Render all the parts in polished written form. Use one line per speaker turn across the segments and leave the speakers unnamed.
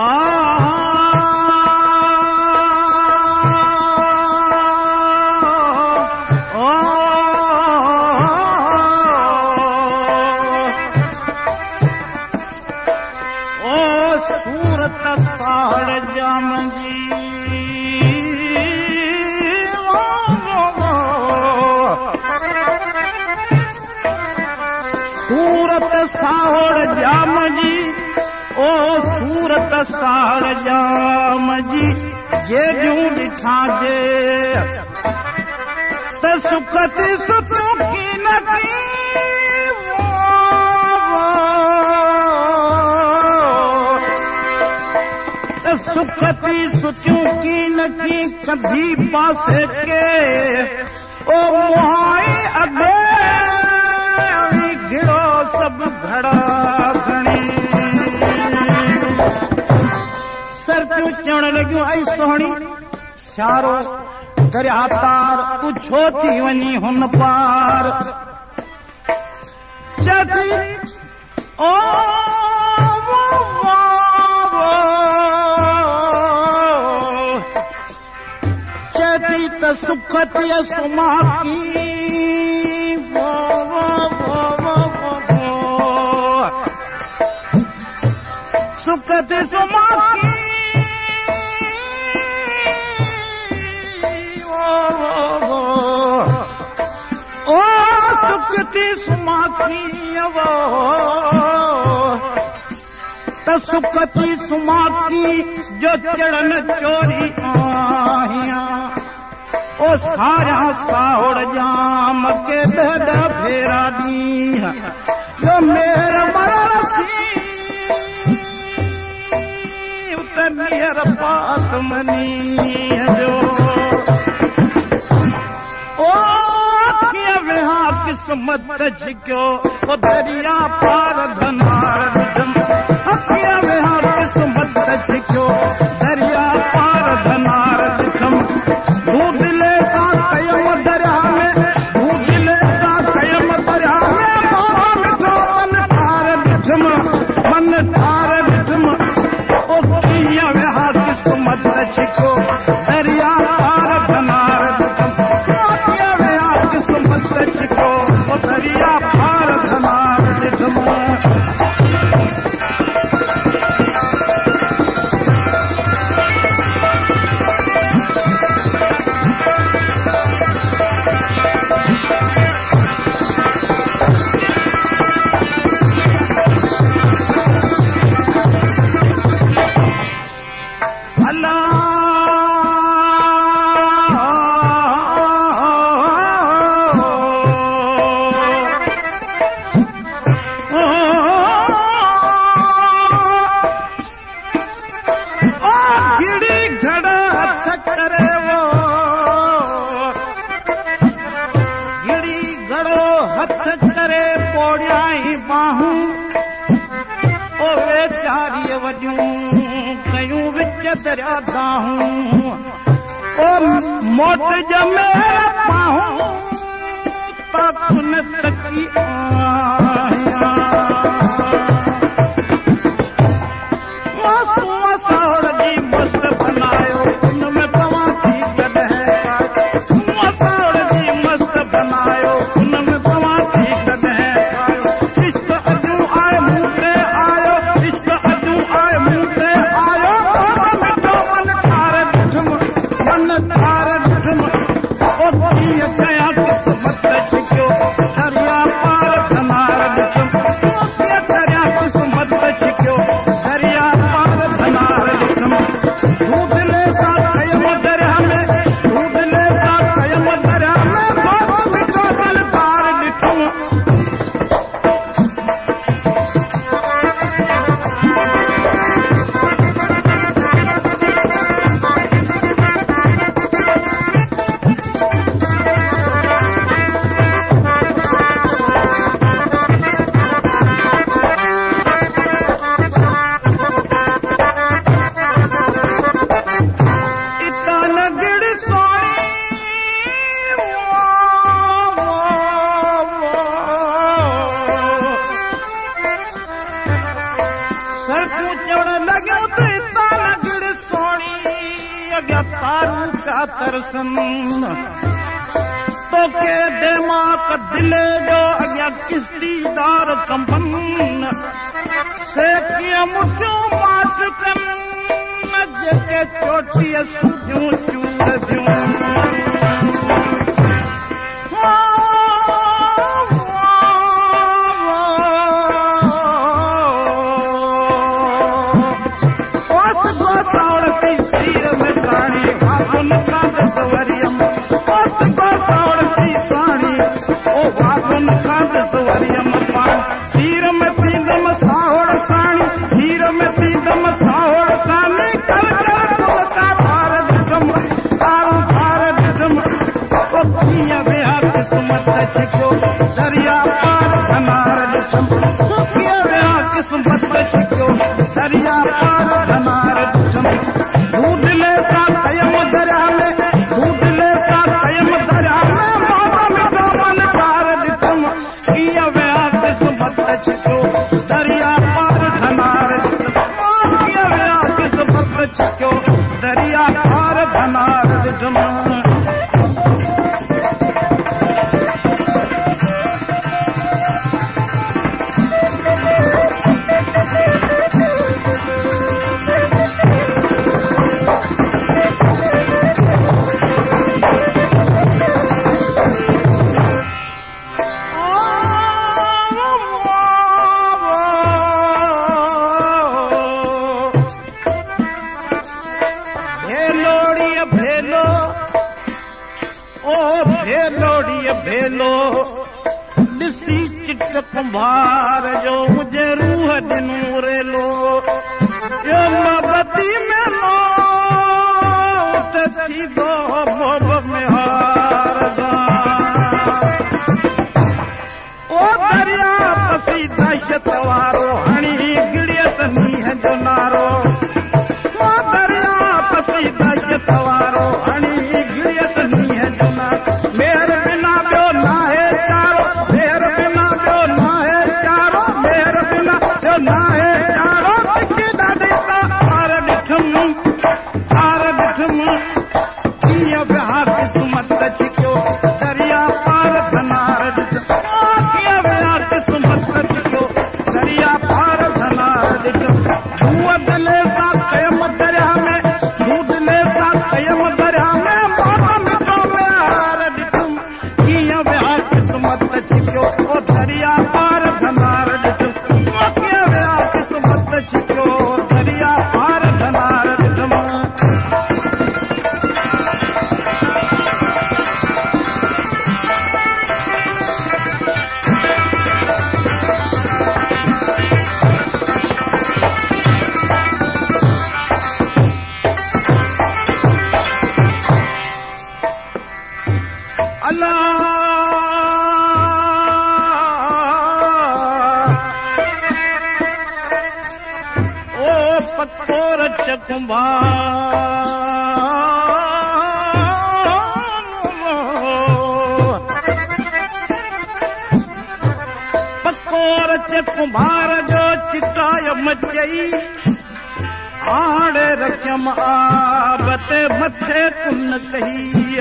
सूरत साड़ जाम जी सूरत साड़ जाम जी ओ सूरत साड़ जाम जी जे जूं ॾिठा जे त सुख थी सुठो की न की सुख थी सुचूं की न की कभी पासे के ओ मुहाई अगे घिड़ो सब घड़ा घणी सर क्यों चवण लॻियूं आई सोहणी सियारो दरिया तार तूं छो थी वञी हुन पार चथी ओ सुख थी सुमा की सुख थी सुमा की ओ सुख थी सुमा की त सुख थी सुमा की जो चढ़न चोरी आहियां ओ सारा साउड़ जाम के ॾाढा फेरा ॾींहं जो मेर मरसी उते मेर पात मनी जो ओ कीअं विहा किस्मत छिकियो ओ दरिया पार धनार कीअं विहा किस्मत छिकियो दरिया पार धनार ॾिठम दरिया दाहूं ओ मोट जमे पाहूं पापुन तकी आया मासूम साउड़ जी मस्त बनायो उनमें तव्हां थी कॾहिं साउड़ जी मस्त बनायो उनमें तव्हां थी कॾहिं इश्क अजू आए मूं ते आयो इश्क अजू आए मूं ते आयो किस्मत छिकियो दरिया पार धनार ॾिठम किस्मत छिकियो दरिया पार तारू का तरसन तो के दिमाग दिले जो अॻियां किश्तीदार कंबन से कीअं मुठियूं मास कनि जेके चोटीअ सूदियूं चूरदियूं दरिया पार धनार ॾिठम किस्मत छिकियो दरिया पार धनार ॾिठम दूधले सां कयम दरिया में दूधले सां कयम दरिया में माता मिठो मन पार ॾिठम कीअं विया किस्मत छिकियो दरिया पार धनार ॾिठम कीअं विया किस्मत छिकियो दरिया पार धनार ॾिठम भेलो ॾिसी चिट कुंभार जो मुंहिंजे रूह ॾिनो रेलो मोहबती में मौत थी दो मोहब में हार ओ दरिया पसी दहशत वारो हणी गिड़िय समीह जो नारो ओ दरिया पसी दहशत वारो हणी गिड़िय समीह जो नारो कुंभार जो चिटाय मचई आड़े रखियम आबते मथे कुन कही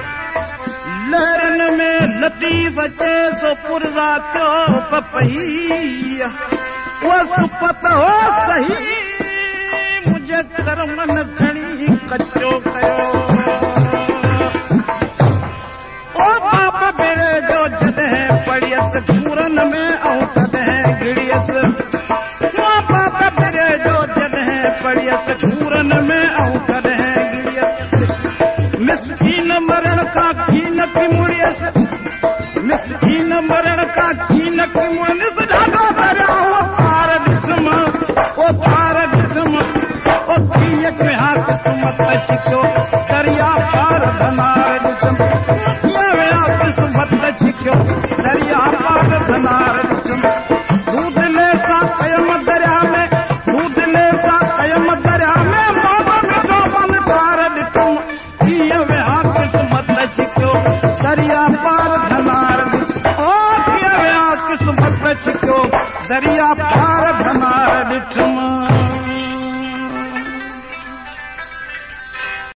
लहरन में लतीफ अचे सो पुरजा थियो पपही वो सुपत हो सही मुझे करमन खणी कचो कयो ओ बाप बेड़े जो जॾहिं पढ़ियस पूरन में ऐं तॾहिं गिड़ियस ओ बाप बेड़े जो जॾहिं पढ़ियस पूरन में ऐं तॾहिं गिड़ियस मिसकीन मरण का कीन की मुड़ियस मिसकीन मरण का कीन की मुड़ियस ॾाढो डरिया वो पार ॾिसम ओ पार ॾिसम ओ कीअं कया किस्मत छिकियो दरिया पार धनार ॾिसम कीअं विया किस्मत छिकियो दरिया पार धनार ॾिसम दूधले सां कयम दरिया में दूधले सां कयम दरिया में बाबा मिठो मन पार ॾिठम कीअं विया किस्मत छिकियो दरिया पार धनार ॾिठम ओ कीअं विया किस्मत छिकियो दरिया पार धनार ॾिठम